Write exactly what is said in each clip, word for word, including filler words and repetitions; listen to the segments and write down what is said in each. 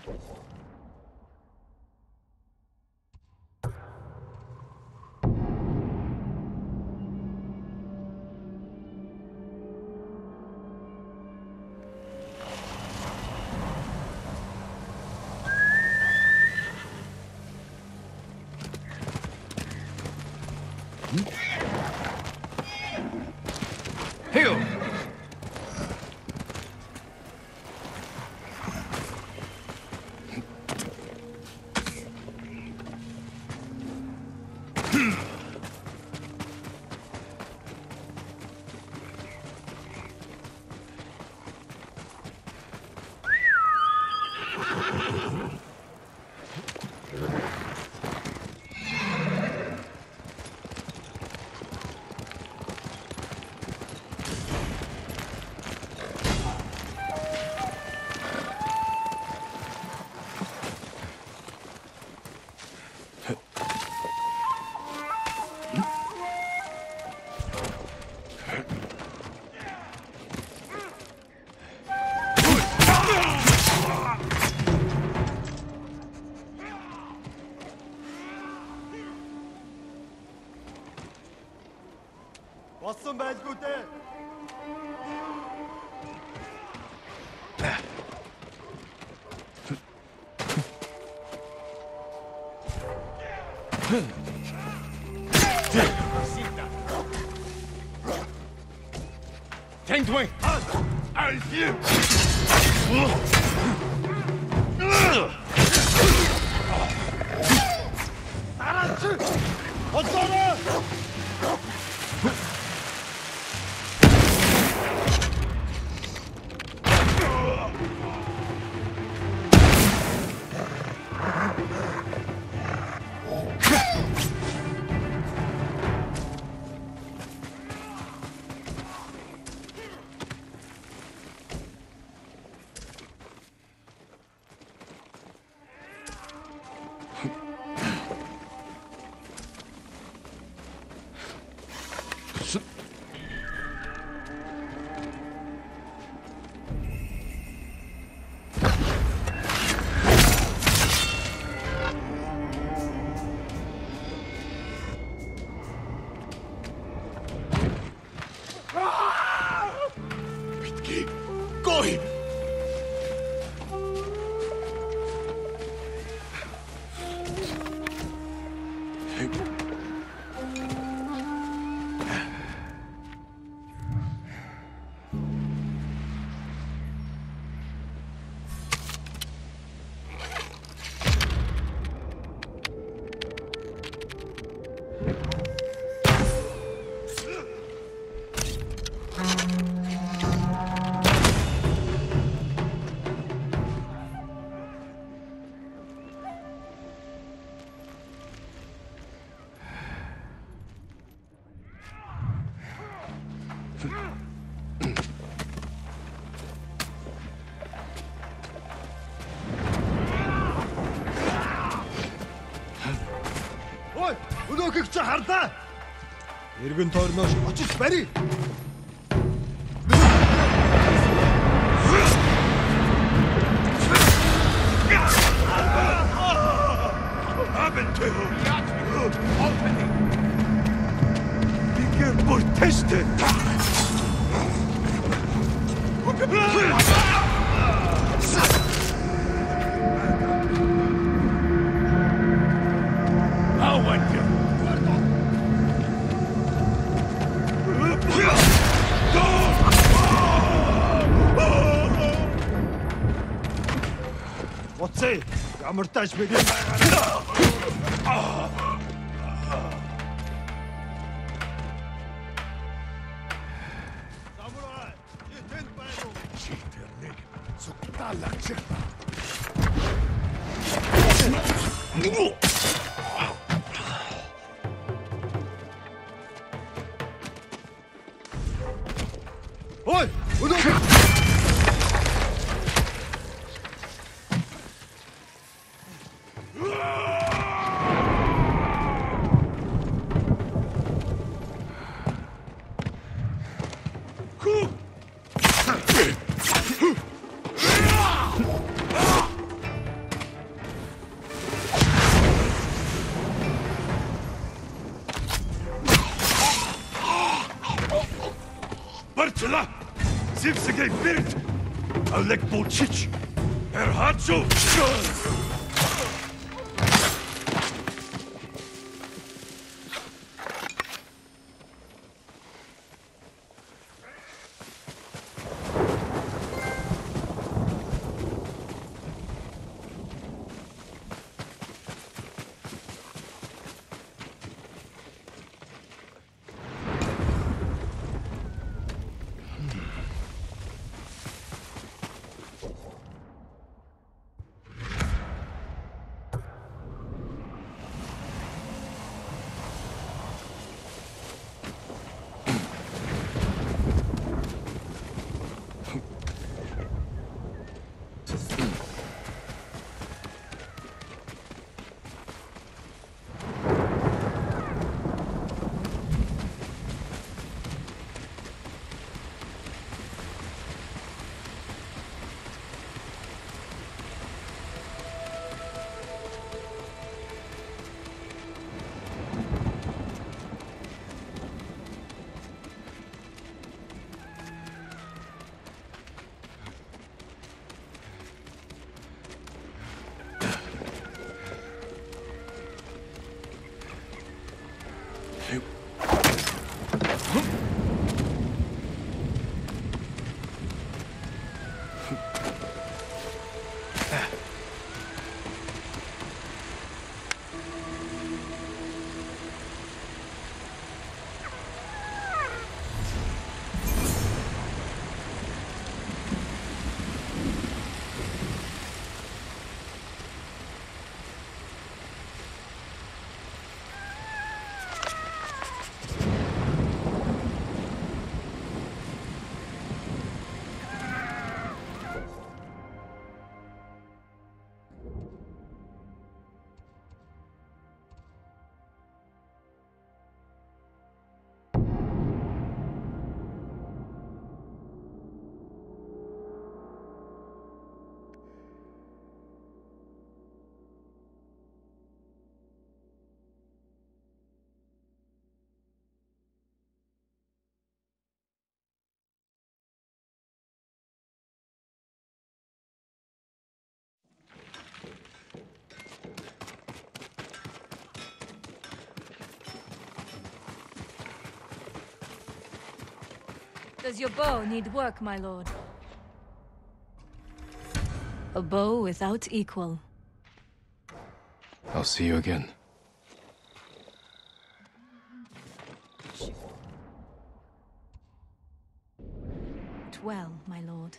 Болсон байлгүй дээ. Tank wing. I see you. What's going on? Өнөөхийг чи хардаа. Эргэн тойрноос очиж барь. Бигэр бүр тэстэй. Оцээ ямар тааш бэ гэж байгаа. Самурай, энд байна уу? Читэрнэг цугталаач. Ой, өнөө Sakai Birit! Alek Bolchich! Erhatsu! Does your bow need work, my lord? A bow without equal. I'll see you again. Well, my lord.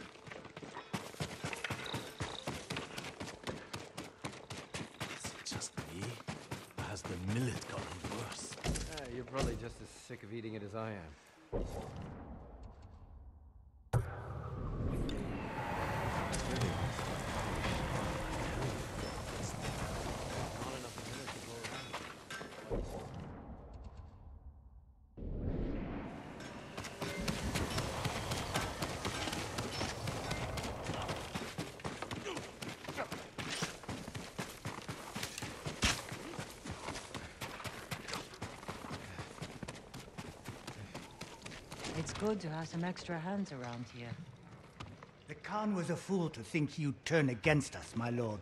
Is it just me? Or has the millet gotten worse? Uh, you're probably just as sick of eating it as I am. It's good to have some extra hands around here. The Khan was a fool to think you'd turn against us, my lord.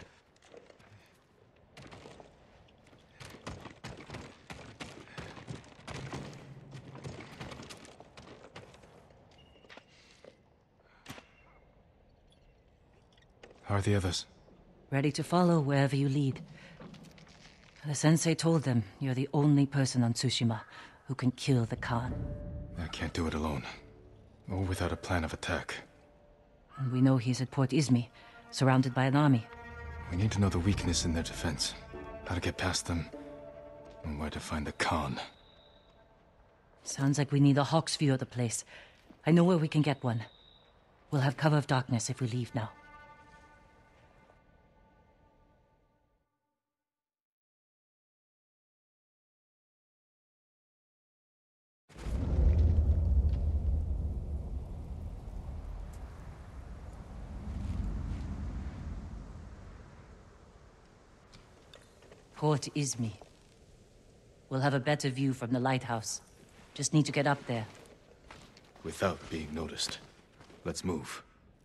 How are the others? Ready to follow wherever you lead. The sensei told them you're the only person on Tsushima who can kill the Khan. I can't do it alone. Or without a plan of attack. And we know he's at Port Izmi, surrounded by an army. We need to know the weakness in their defense. How to get past them. And where to find the Khan. Sounds like we need a hawk's view of the place. I know where we can get one. We'll have cover of darkness if we leave now. Port Izmi. We'll have a better view from the lighthouse. Just need to get up there. Without being noticed. Let's move.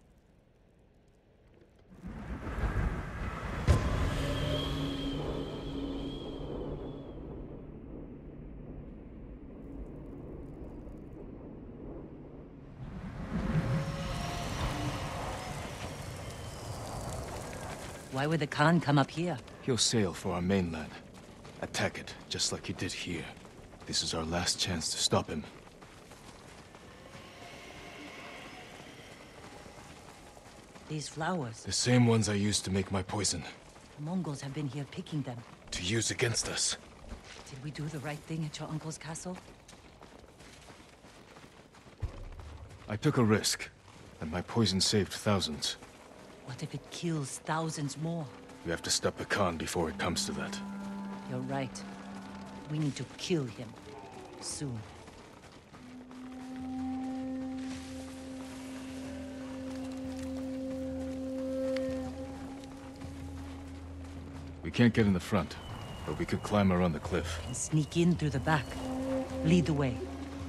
Why would the Khan come up here? He'll sail for our mainland. Attack it, just like he did here. This is our last chance to stop him. These flowers. The same ones I used to make my poison. The Mongols have been here picking them. To use against us. Did we do the right thing at your uncle's castle? I took a risk, and my poison saved thousands. What if it kills thousands more? We have to stop the Khan before it comes to that. You're right. We need to kill him. Soon. We can't get in the front, but we could climb around the cliff. And sneak in through the back. Lead the way.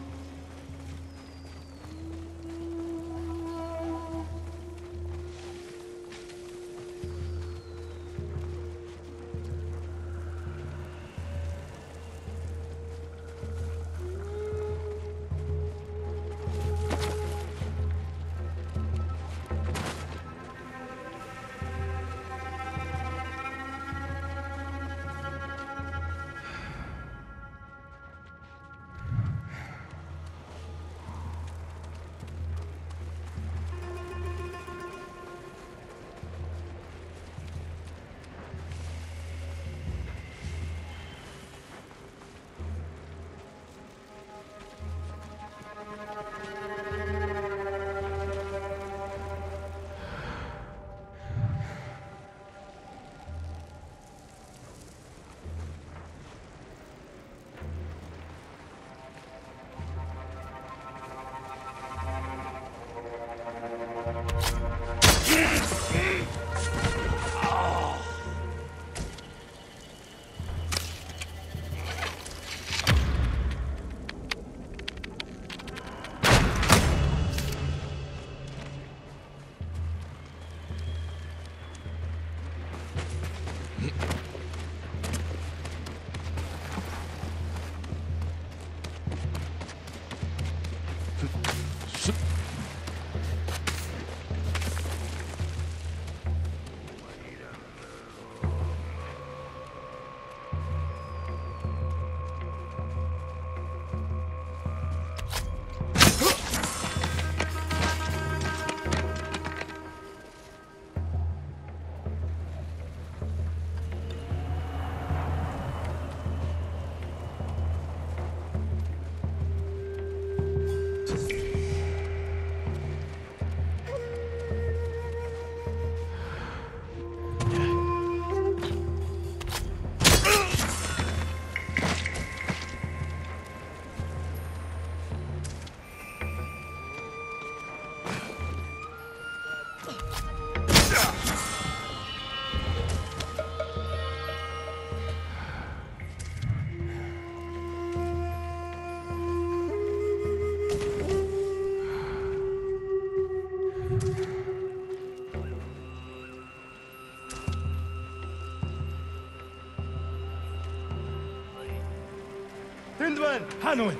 Hindwan! Hanwin!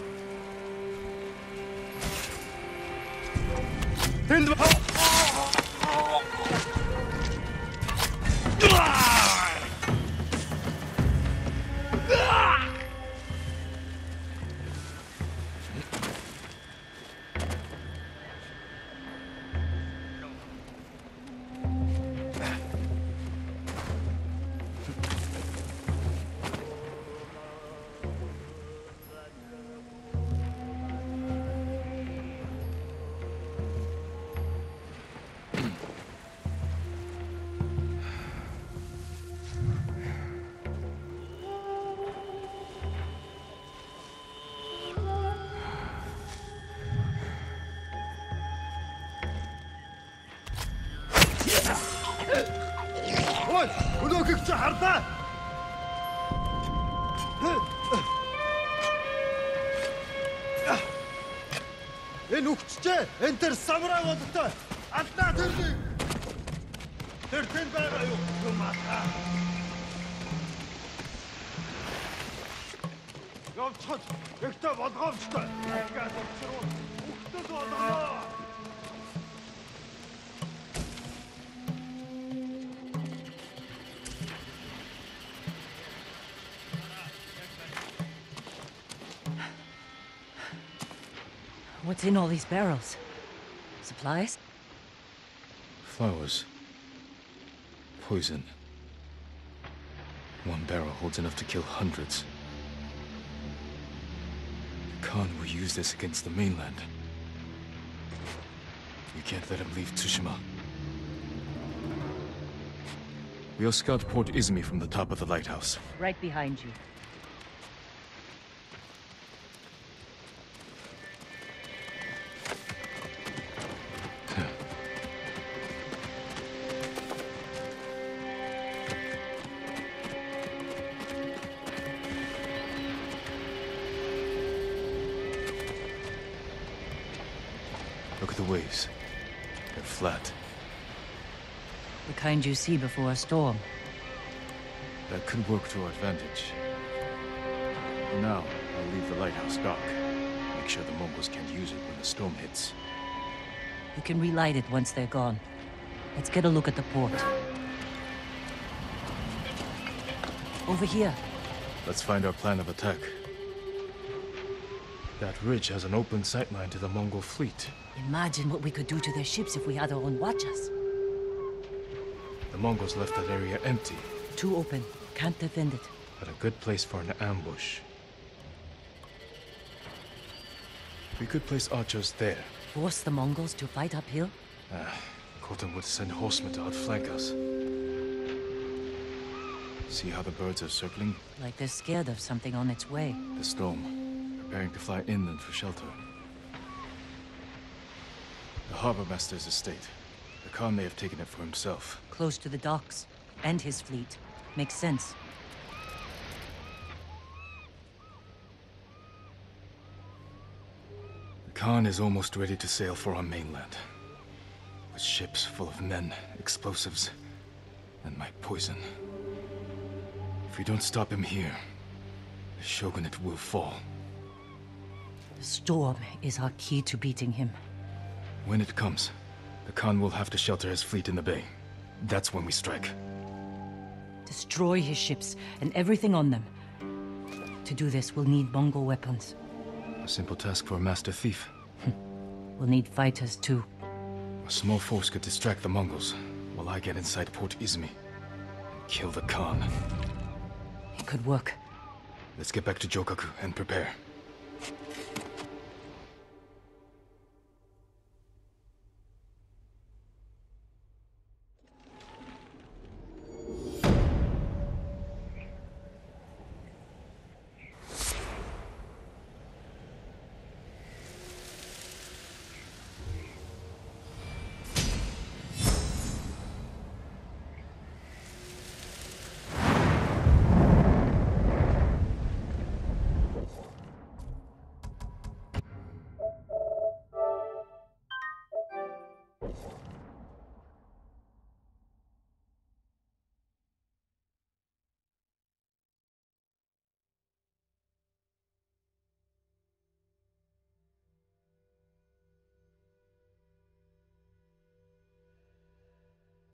Hindwan! Энэ үхчихээ. Энд тэр самурай болтой. Алдаа тэрлээ. Тэр тэн байгаа юу? Юмаа. Явцхан. Ихтэй болгоомжтой. Ахгаас өчрөө. Үхтэл болгоо. What's in all these barrels? Supplies? Flowers. Poison. One barrel holds enough to kill hundreds. Khan will use this against the mainland. We can't let him leave Tsushima. We'll scout Port Izumi from the top of the lighthouse. Right behind you. Look at the waves. They're flat. The kind you see before a storm. That could work to our advantage. For now, I'll leave the lighthouse dark. Make sure the Mongols can't use it when the storm hits. You can relight it once they're gone. Let's get a look at the port. Over here. Let's find our plan of attack. That ridge has an open sightline to the Mongol fleet. Imagine what we could do to their ships if we had our own watchers. The Mongols left that area empty, Too open. Can't defend it. but a good place for an ambush. We could place archers there. Force the Mongols to fight uphill? Ah, Khotun would send horsemen to outflank us. See how the birds are circling? Like they're scared of something on its way. The storm, preparing to fly inland for shelter. The harbor master's estate. The Khan may have taken it for himself. Close to the docks. And his fleet. Makes sense. The Khan is almost ready to sail for our mainland. With ships full of men, explosives, and my poison. If we don't stop him here, the shogunate will fall. The storm is our key to beating him. When it comes, the Khan will have to shelter his fleet in the bay. That's when we strike. Destroy his ships and everything on them. To do this, we'll need Mongol weapons. A simple task for a master thief. We'll need fighters too. A small force could distract the Mongols, while I get inside Port Izumi and kill the Khan. It could work. Let's get back to Jokaku and prepare.